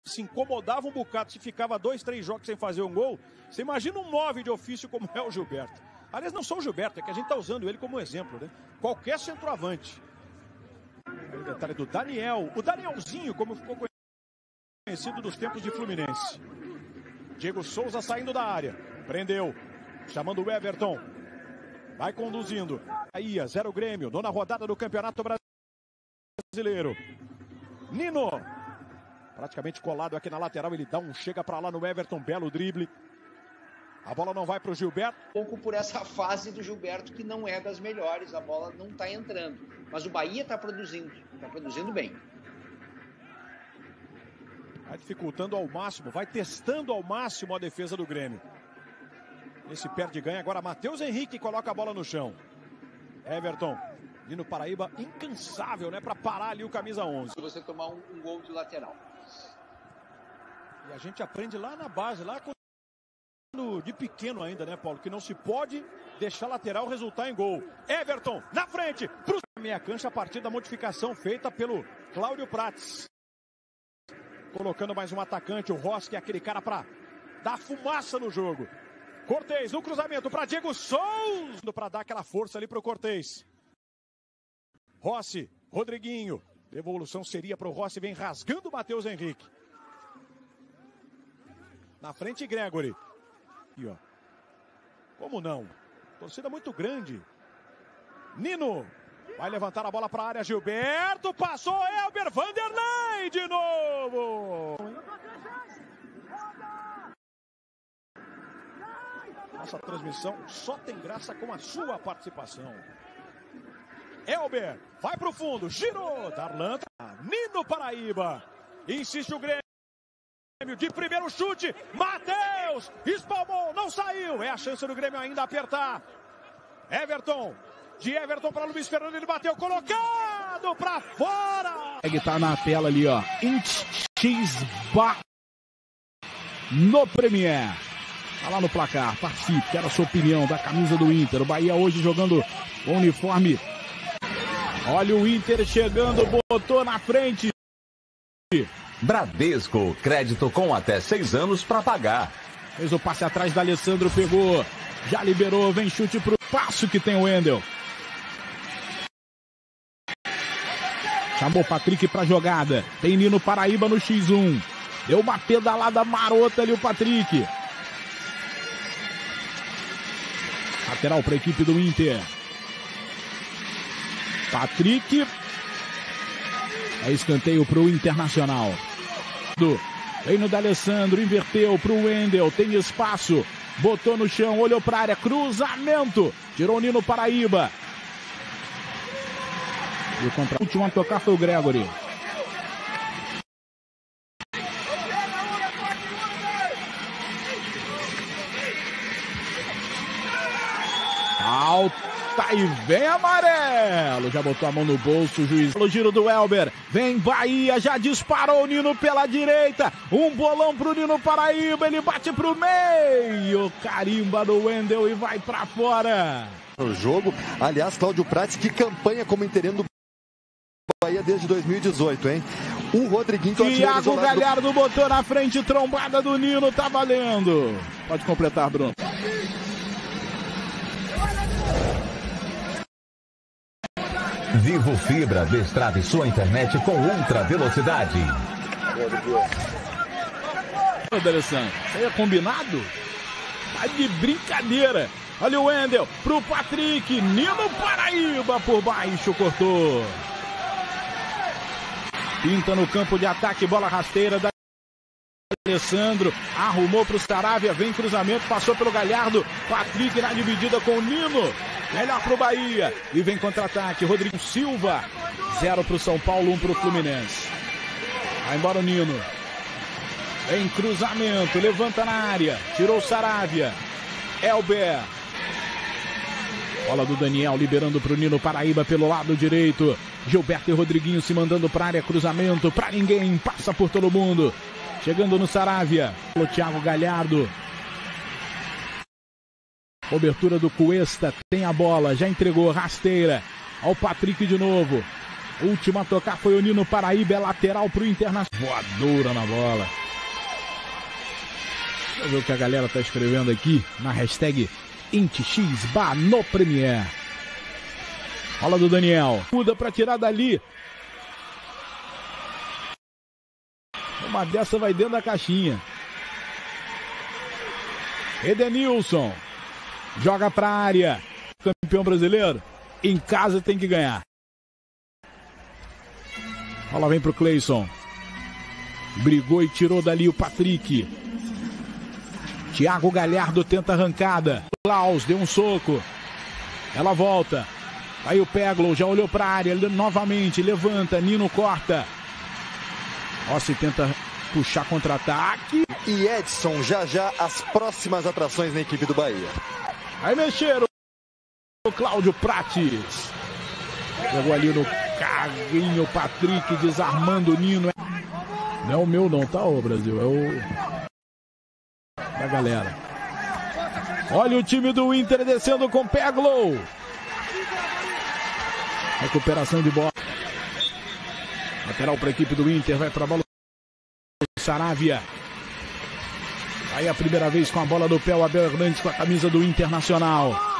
se incomodava um bocado, se ficava 2, 3 jogos sem fazer um gol, você imagina um 9 de ofício como é o Gilberto. Aliás, não só o Gilberto, é que a gente está usando ele como exemplo, né? Qualquer centroavante. O detalhe do Daniel, o Danielzinho, como ficou conhecido dos tempos de Fluminense. Diego Souza saindo da área, prendeu, chamando o Everton, vai conduzindo. Aí, 0 Grêmio, 9ª rodada do Campeonato Brasileiro. Nino, praticamente colado aqui na lateral, ele dá um chega para lá no Everton, belo drible. A bola não vai para o Gilberto. Um pouco por essa fase do Gilberto que não é das melhores, a bola não está entrando. Mas o Bahia está produzindo bem. Vai dificultando ao máximo, vai testando ao máximo a defesa do Grêmio. Esse perde e ganha agora. Matheus Henrique coloca a bola no chão. Everton, Nino Paraíba, incansável, né, para parar ali o camisa 11. Se você tomar um gol de lateral. E a gente aprende lá na base, lá de pequeno ainda, né, Paulo, que não se pode deixar lateral resultar em gol. Everton, na frente, pro meia cancha, a partir da modificação feita pelo Cláudio Prates. Colocando mais um atacante, o Rossi, que é aquele cara para dar fumaça no jogo. Cortez no cruzamento para Diego Souza, para dar aquela força ali para o Cortez. Rossi, Rodriguinho, devolução seria para o Rossi, vem rasgando o Matheus Henrique. Na frente, Gregory. Aqui, ó. Como não? Torcida muito grande. Nino vai levantar a bola para a área, Gilberto, passou, Elber, Vanderlei de novo. Nossa transmissão só tem graça com a sua participação. Elber, vai pro fundo, girou, Darlan, Nino Paraíba, insiste o Grêmio, de primeiro chute, Matheus, espalmou, não saiu, é a chance do Grêmio ainda apertar. Everton, de Everton para Luiz Fernando, ele bateu, colocado para fora. Ele tá na tela ali, ó, X-Bar no Premier. Tá lá no placar, participe, quero a sua opinião da camisa do Inter. O Bahia hoje jogando o uniforme. Olha o Inter chegando, botou na frente. Bradesco, crédito com até 6 anos para pagar. Fez o passe atrás da Alessandro, pegou, já liberou, vem chute pro passo que tem o Wendel. Chamou o Patrick pra jogada, tem Nino Paraíba no X1. Deu uma pedalada marota ali o Patrick. Lateral para a equipe do Inter. Patrick. É escanteio para o Internacional. Vem no D'Alessandro, inverteu para o Wendel, tem espaço. Botou no chão, olhou para a área, cruzamento. Tirou o Nino Paraíba. E o último a tocar foi o Gregory. Alta e vem amarelo. Já botou a mão no bolso o juiz. O giro do Elber. Vem Bahia, já disparou o Nino pela direita. Um bolão pro Nino Paraíba. Ele bate pro meio. Carimba do Wendel e vai pra fora. O jogo, aliás, Cláudio Prates, que campanha como interino do Bahia desde 2018, hein? O Rodriguinho... Thiago Galhardo botou na frente, trombada do Nino, tá valendo. Pode completar, Bruno. Vivo Fibra, destrave sua internet com ultra velocidade. Ô, D'Alessandro, isso aí é combinado? Tá de brincadeira. Olha o Wendel pro Patrick. Nino Paraíba por baixo, cortou. Pinta no campo de ataque, bola rasteira da Alessandro. Arrumou pro Saravia, vem cruzamento, passou pelo Galhardo. Patrick na dividida com o Nino. Melhor pro Bahia. E vem contra-ataque. Rodrigo Silva. 0 pro São Paulo, 1 pro Fluminense. Vai embora o Nino. Em cruzamento. Levanta na área. Tirou o Saravia. Elber. Bola do Daniel liberando pro Nino Paraíba pelo lado direito. Gilberto e Rodriguinho se mandando pra área. Cruzamento pra ninguém. Passa por todo mundo. Chegando no Saravia. O Thiago Galhardo. Cobertura do Cuesta, tem a bola, já entregou, rasteira, ao Patrick de novo, Última a tocar foi o Nino Paraíba, é lateral pro Internacional. Voadora na bola. Deixa eu ver o que a galera tá escrevendo aqui na hashtag IntXBA no Premier. Bola do Daniel. Muda pra tirar dali. Uma dessa vai dentro da caixinha. Edenilson. Joga pra área. Campeão brasileiro. Em casa tem que ganhar. Bola vem pro Cleison. Brigou e tirou dali o Patrick. Thiago Galhardo tenta arrancada. Klaus deu um soco. Ela volta. Aí o Peglow já olhou pra área. Novamente levanta. Nino corta. Rossi tenta puxar contra-ataque. E Edson, já as próximas atrações na equipe do Bahia. Aí mexeram. O Cláudio Prates. Pegou ali no carrinho o Patrick desarmando o Nino. Não é o meu não, tá, ô Brasil? É o da galera. Olha o time do Inter descendo com Peglow. Recuperação de bola. Lateral para a equipe do Inter. Vai para a bola. Saravia. Aí a primeira vez com a bola do pé o Abel Hernandes com a camisa do Internacional.